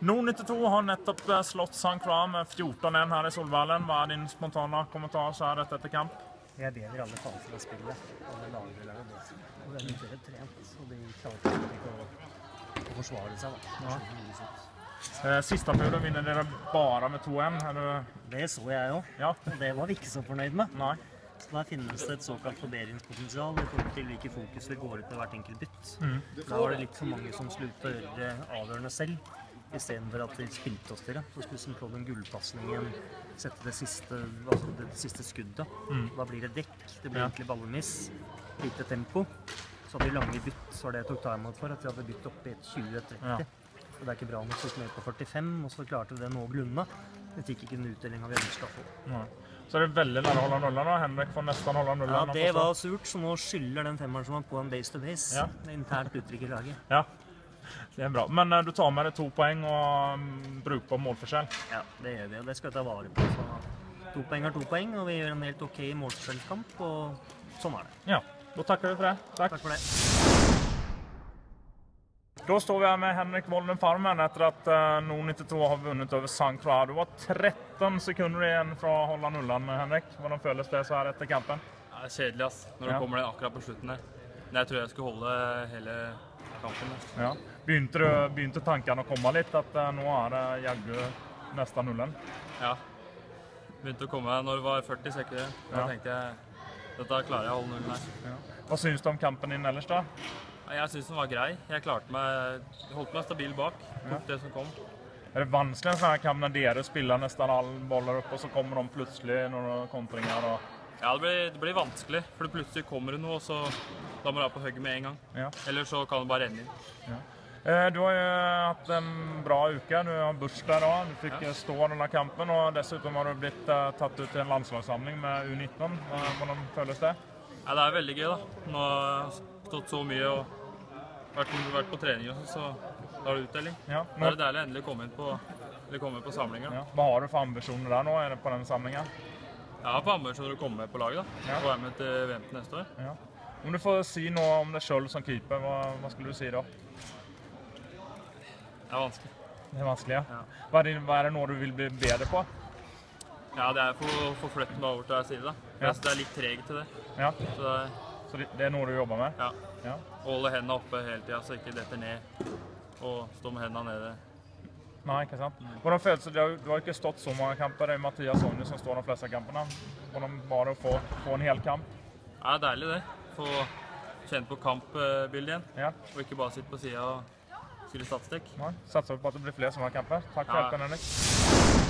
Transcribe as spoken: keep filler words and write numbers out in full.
Nord nittito har nettopp slått Saint Croix med fjorton ett her i Solvallen. Hva er din spontane kommentar så her etter kamp? Jeg bedrer alle faser av spillet. Alle lager er det. Og det er mye bedre trent, og de klarer ikke å, å forsvare seg. Da. Ja. Siste perioden vinner dere bare med to en. Du... Det så jeg jo, ja. Og det var vi ikke så fornøyd med. Nei. Så der finnes det et såkalt forbedringspotensial i forhold til hvilke fokus vi går ut med hvert enkelt bytt. Mm. Da var det litt for mange som sluttet å gjøre det avgjørende selv, i stedet for at de spilte oss til det. Så skulle vi prøve den gullpassningen, sette det siste, altså det siste skuddet. Mm. Da blir det dekk, det blir egentlig ballemiss, lite tempo. Så hadde vi lange bytt, så var det jeg tok timeout for, at vi hadde bytt opp i et tjue tretti. Ja. Og det er ikke bra nok, så vi med på førtifem, og så klarte vi det noenlunde. Det fikk ikke den utdelingen vi ønsket å få. Ja. Så er det veldig nære å holde nullen da. Henrik får nesten holde nullen. Ja, det var surt, så nå skylder den femmeren som var på en base-to-base. Ja. Det er internt uttrykk i laget. Ja, det er bra. Men uh, du tar med deg to poeng og um, bruk på målforskjell. Ja, det gjør vi, og det skal vi ta vare på. Så to poeng er to poeng, og vi gjør en helt ok målforskjellskamp, og sånn er det. Ja, da takker vi for det. Takk. Takk for det. Da står vi her med Henrik Volden Farmen etter at uh, Nord nittito har vunnet over Saint Croix. Du var tretton sekunder igjen fra å holde nullen, Henrik. Hvordan føles det så her etter kampen? Ja, det er kjedelig, ass. Når ja. det kommer det akkurat på slutten her. Men jeg tror jeg skulle holde hele kampen. Ja. Begynte, du, begynte tankene å komme litt, at uh, nå er det jaggu nesten nullen? Ja. Begynte å komme når det var førti sekunder. Da ja. tenkte jeg, dette klarer jeg å holde nullen her. Ja. Hva synes du om kampen din ellers da? Jeg synes den var grei. Jeg klarte meg, holdt meg stabil bak, tok ja. det som kom. Er det vanskelig en sånn her kamp når dere spiller nesten alle boller opp, og så kommer de plutselig noen kontringer? Og... Ja, det blir, det blir vanskelig, for plutselig kommer det noe, og så da må du være på høyre med en gang. Ja. Eller så kan du bare renne inn. Ja. Eh, du har jo hatt en bra uke, du har bursdag da, du fikk ja. stå denne kampen, og dessuten har du blitt uh, tatt ut til en landslagssamling med U nitten. Hvordan føles det? Ja, det er veldig gøy da. Nå har jeg stått så mye og vært, vært på trening, og så da er det utdeling. Ja, nå... Da er det deilig å endelig komme inn på, komme på samlinger. Ja. Hva har du for ambisjoner der nå, er det på den samlingen? Jeg har for ambisjoner å komme med på laget da, ja. og være med til V M til neste år. Ja. Om du får si noe om deg selv som keeper, hva, hva skulle du si da? Det er vanskelig. Det er vanskelig, ja. ja. Hva, er det, hva er det noe du vil bli bedre på? Ja, det er for å få flytten meg over til hver side da. Ja. Det er litt treg til det. Ja. Så, det er... så det er noe du jobber med? Ja. ja. Og holde hendene oppe hele tiden, så ikke detter ned. Og stå med hendene nede. Nei, ikke sant. Mm. Hvordan føles det? Du har ikke stått så mange kamper. Det er Mathias Sonne som står de fleste kampene. Hvordan var det å få, få en hel kamp? Ja, det er deilig det. Få kjenne på kampbildet igjen. Ja. Og ikke bare sitte på siden og skrive statistikk. Nei, satser vi på at det blir flere sånne kamper. Takk for ja. hjelpen, Henrik.